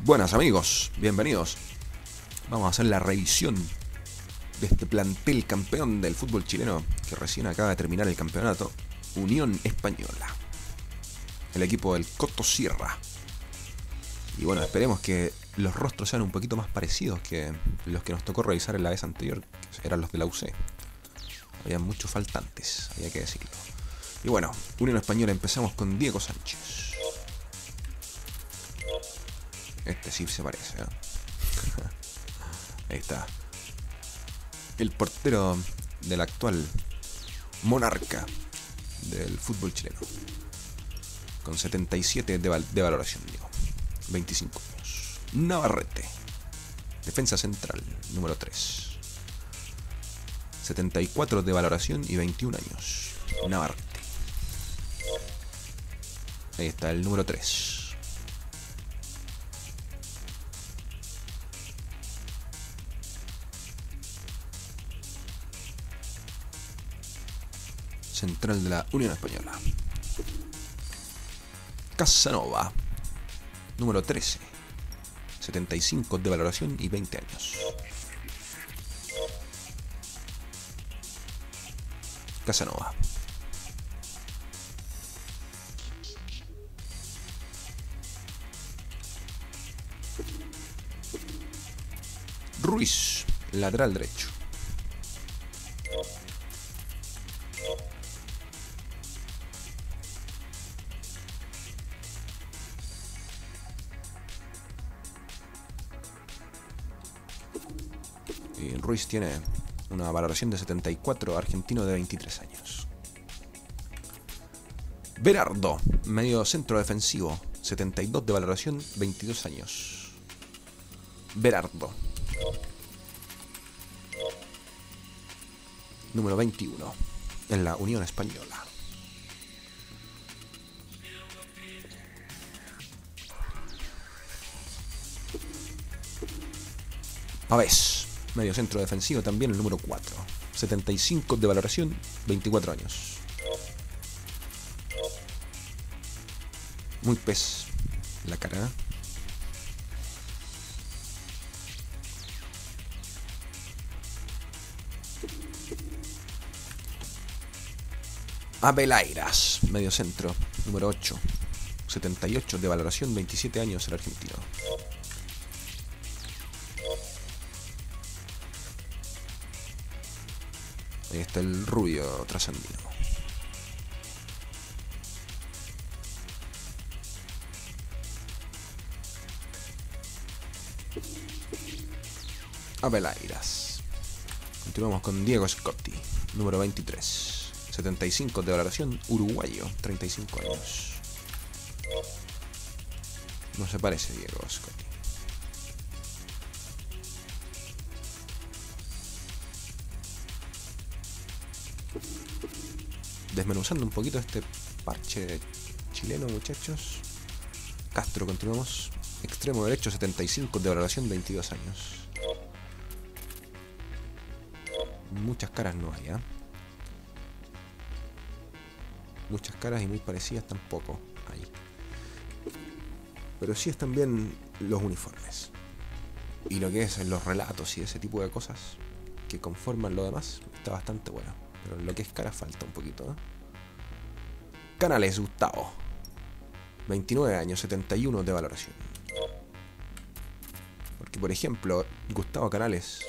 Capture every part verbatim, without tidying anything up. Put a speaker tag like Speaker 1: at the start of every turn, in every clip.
Speaker 1: Buenas amigos, bienvenidos. Vamos a hacer la revisión de este plantel campeón del fútbol chileno que recién acaba de terminar el campeonato, Unión Española, el equipo del Coto Sierra. Y bueno, esperemos que los rostros sean un poquito más parecidos que los que nos tocó revisar en la vez anterior, que eran los de la U C. Había muchos faltantes, había que decirlo. Y bueno, Unión Española, empezamos con Diego Sánchez. Este sí se parece, ¿eh? Ahí está. El portero del actual monarca del fútbol chileno, con setenta y siete de, val de valoración, digo. veinticinco años. Navarrete, defensa central, número tres. setenta y cuatro de valoración y veintiún años. Navarrete. Ahí está el número tres. Central de la Unión Española. Casanova, número trece. setenta y cinco de valoración y veinte años. Casanova. Ruiz, lateral derecho. Y Ruiz tiene una valoración de setenta y cuatro, argentino de veintitrés años. Berardo, medio centro defensivo, setenta y dos de valoración, veintidós años. Berardo. Número veintiuno en la Unión Española. Pavés, medio centro defensivo también, el número cuatro. setenta y cinco de valoración, veinticuatro años. Muy pez la cara, ¿eh? Abelairas, medio centro, número ocho. setenta y ocho de valoración, veintisiete años, el argentino. Ahí está el rubio trasandino. Abelairas. Continuamos con Diego Scotti, número veintitrés. setenta y cinco de valoración, uruguayo, treinta y cinco años. No se parece Diego Scotti. Desmenuzando un poquito este parche chileno, muchachos. Castro, continuamos. Extremo derecho, setenta y cinco de valoración, veintidós años. Muchas caras no hay, ¿eh? Muchas caras y muy parecidas tampoco hay. Pero sí están bien los uniformes. Y lo que es los relatos y ese tipo de cosas que conforman lo demás está bastante bueno. Pero en lo que es cara falta un poquito, ¿eh? Canales, Gustavo, veintinueve años, setenta y uno de valoración. Porque por ejemplo, Gustavo Canales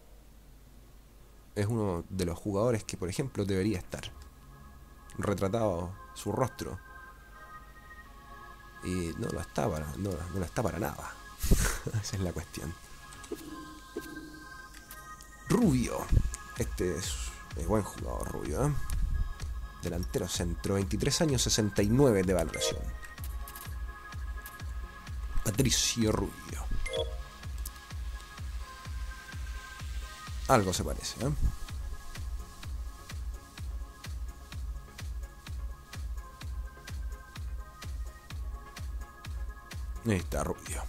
Speaker 1: es uno de los jugadores que por ejemplo debería estar retratado su rostro. Y no lo está para, no, no lo está para nada. Esa es la cuestión. Rubio. Este es, es buen jugador, Rubio, ¿eh? Delantero centro, veintitrés años, sesenta y nueve de valoración. Patricio Rubio. Algo se parece, ¿eh? Ahí está Rubio.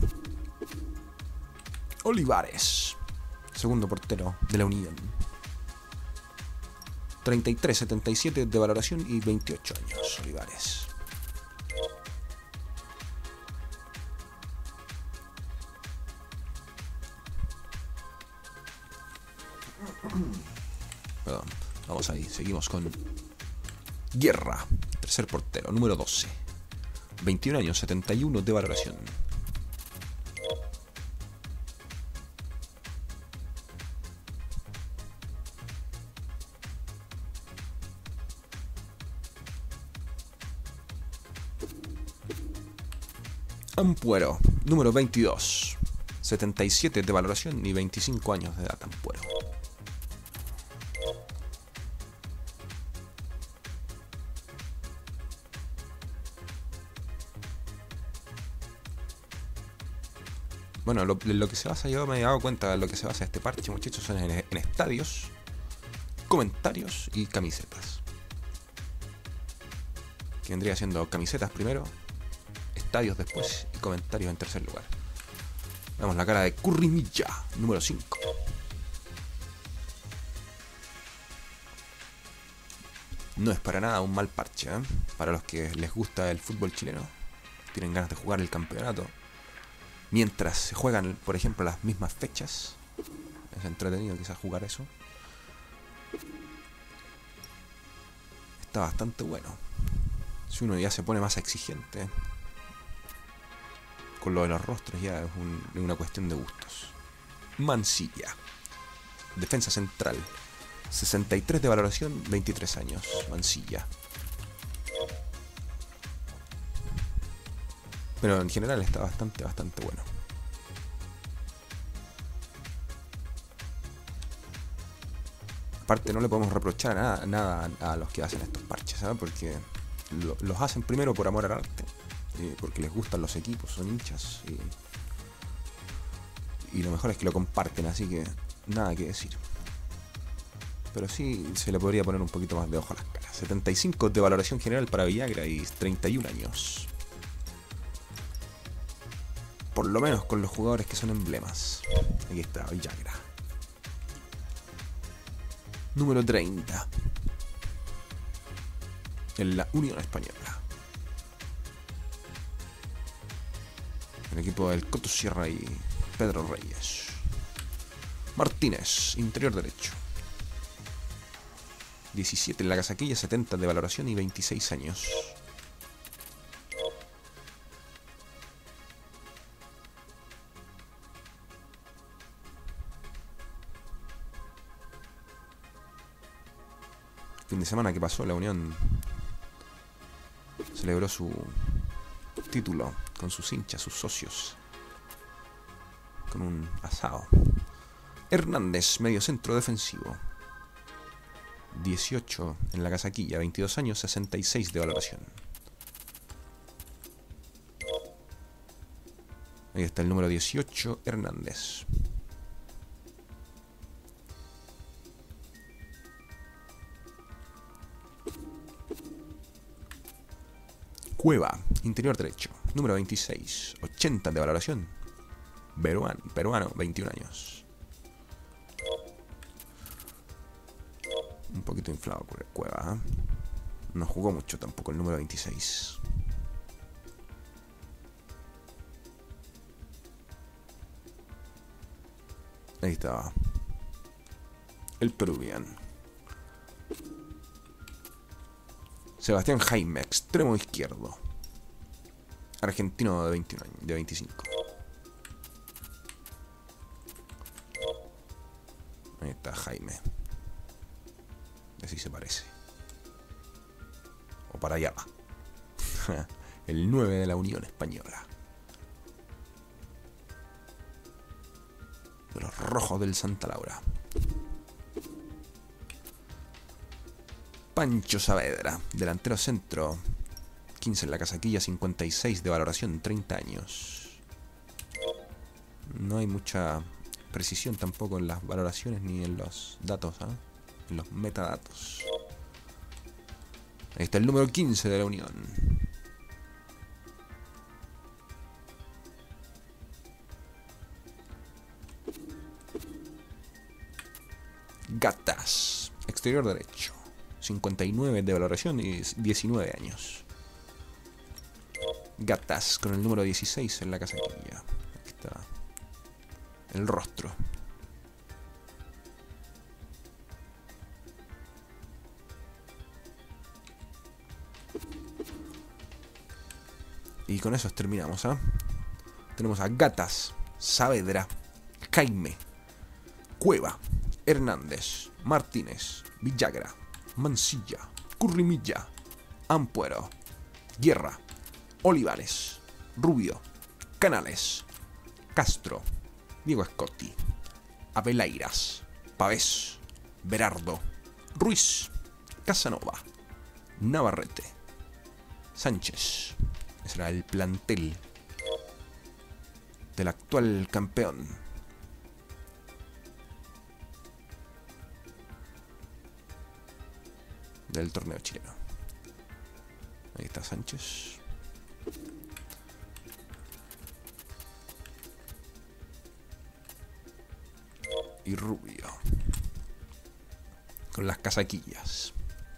Speaker 1: Olivares, segundo portero de la Unión. treinta y tres, setenta y siete de valoración y veintiocho años, Olivares. Perdón. Vamos ahí, seguimos con Guerra, tercer portero, número doce. veintiún años, setenta y uno de valoración. Ampuero, número veintidós. setenta y siete de valoración y veinticinco años de edad. Ampuero. Bueno, lo, lo que se basa, yo me he dado cuenta de lo que se basa este parche, muchachos, son en, en estadios, comentarios y camisetas. Que vendría siendo camisetas primero, estadios después y comentarios en tercer lugar. Vemos la cara de Currimilla, número cinco. No es para nada un mal parche, ¿eh? Para los que les gusta el fútbol chileno, tienen ganas de jugar el campeonato. Mientras se juegan, por ejemplo, las mismas fechas. Es entretenido quizás jugar eso. Está bastante bueno. Si uno ya se pone más exigente con lo de los rostros, ya es, un, es una cuestión de gustos. Mansilla, defensa central, sesenta y tres de valoración, veintitrés años. Mansilla. Pero en general está bastante, bastante bueno. Aparte no le podemos reprochar nada, nada a los que hacen estos parches, ¿sabes? Porque lo, los hacen primero por amor al arte, eh, porque les gustan los equipos, son hinchas. Y, y lo mejor es que lo comparten, así que nada que decir. Pero sí se le podría poner un poquito más de ojo a las caras. setenta y cinco de valoración general para Villagra y treinta y un años. Por lo menos con los jugadores que son emblemas. Aquí está, Villagra. Número treinta. En la Unión Española. El equipo del Coto Sierra y Pedro Reyes. Martínez, interior derecho. diecisiete en la casaquilla, setenta de valoración y veintiséis años. Fin de semana que pasó, la Unión celebró su título con sus hinchas, sus socios, con un asado. Hernández, medio centro defensivo, dieciocho en la casaquilla, veintidós años, sesenta y seis de valoración. Ahí está el número dieciocho, Hernández. Cueva, interior derecho, número veintiséis, ochenta de valoración. Peruano, peruano, veintiún años. Un poquito inflado por el Cueva, ¿eh? No jugó mucho tampoco el número veintiséis. Ahí estaba el peruviano. Sebastián Jaime, extremo izquierdo. Argentino de veintiún años, de veinticinco. Ahí está Jaime. Así se parece. O para allá va. El nueve de la Unión Española. De los rojos del Santa Laura. Pancho Saavedra, delantero centro, quince en la casaquilla, cincuenta y seis de valoración, treinta años. No hay mucha precisión tampoco en las valoraciones ni en los datos, ¿eh? En los metadatos. Ahí está el número quince de la Unión. Gatas, exterior derecho, cincuenta y nueve de valoración y diecinueve años. Gatas con el número dieciséis en la casaquilla. Aquí está el rostro. Y con eso terminamos, ¿eh? Tenemos a Gatas, Saavedra, Jaime, Cueva, Hernández, Martínez, Villagra, Mansilla, Currimilla, Ampuero, Guerra, Olivares, Rubio, Canales, Castro, Diego Scotti, Abeleiras, Pavés, Berardo, Ruiz, Casanova, Navarrete, Sánchez. Ese era el plantel del actual campeón. Del torneo chileno. Ahí está Sánchez. Y Rubio. Con las casaquillas.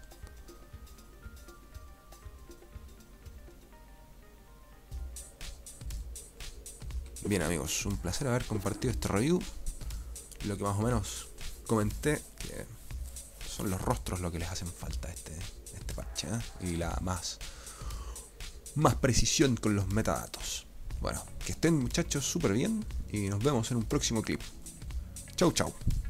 Speaker 1: Bien amigos, un placer haber compartido este review. Lo que más o menos comenté, que son los rostros lo que les hacen falta a este, este parche, ¿eh? Y la más, más precisión con los metadatos. Bueno, que estén muchachos súper bien y nos vemos en un próximo clip. Chau chau.